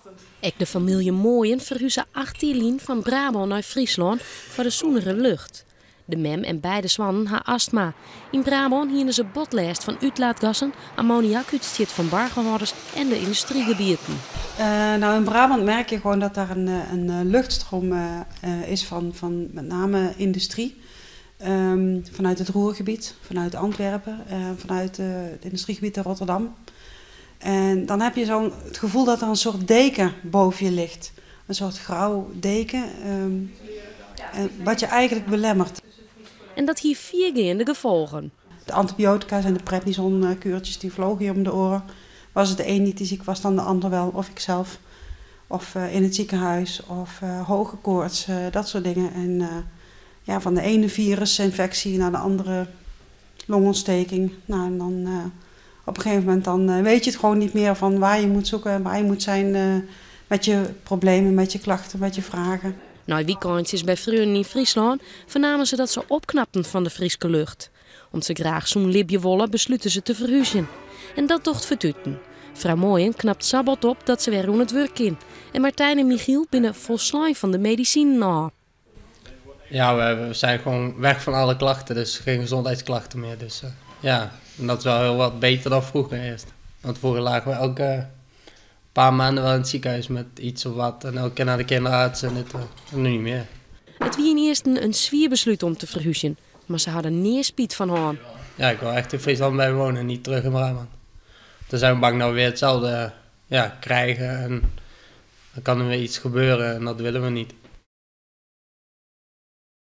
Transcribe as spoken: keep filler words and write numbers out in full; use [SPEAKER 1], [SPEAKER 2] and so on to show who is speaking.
[SPEAKER 1] Ook de familie Mooien verhuizen achttien lien van Brabant naar Friesland voor de zoenere lucht. De mem en beide zwannen hebben astma. In Brabant hielden ze botlast van uitlaatgassen, ammoniakuitstoot van bargehouders en de industriegebieden.
[SPEAKER 2] Uh, nou, in Brabant merk je gewoon dat daar een, een luchtstroom uh, uh, is van, van met name industrie. Um, vanuit het Ruhrgebied, vanuit Antwerpen, uh, vanuit uh, het industriegebied in Rotterdam. En dan heb je zo het gevoel dat er een soort deken boven je ligt. Een soort grauw deken, um, wat je eigenlijk belemmert.
[SPEAKER 1] En dat hier viergeende gevolgen.
[SPEAKER 2] De antibiotica's en de prednison-kuurtjes die vlogen je om de oren. Was het de een niet die ziek was, dan de ander wel, of ikzelf. Of uh, in het ziekenhuis, of uh, hoge koorts, uh, dat soort dingen. En uh, ja, van de ene virusinfectie naar de andere longontsteking. Nou, en dan uh, op een gegeven moment dan, uh, weet je het gewoon niet meer van waar je moet zoeken, waar je moet zijn uh, met je problemen, met je klachten, met je vragen.
[SPEAKER 1] Na weekendjes bij vrienden in Friesland vernamen ze dat ze opknapten van de Friese lucht. Omdat ze graag zo'n libje wollen besluiten ze te verhuizen. En dat docht vertuten. Vrouw Mooien knapt sabbat op dat ze weer aan het werk in. En Martijn en Michiel binnen volslijn van de medicijn na.
[SPEAKER 3] Ja, we zijn gewoon weg van alle klachten, dus geen gezondheidsklachten meer. Dus uh, ja, en dat is wel heel wat beter dan vroeger eerst. Want vroeger lagen we elke paar maanden wel in het ziekenhuis met iets of wat. En elke keer naar de kinderarts en dit, uh, nu niet meer.
[SPEAKER 1] Het was eerst een, een zwier besluit om te verhuizen. Maar ze hadden niet spiet van haar.
[SPEAKER 3] Ja, ik wil echt in Friesland blijven wonen en niet terug in Brabant. Dan zijn we bang dat we weer hetzelfde ja, krijgen en dan kan er weer iets gebeuren en dat willen we niet.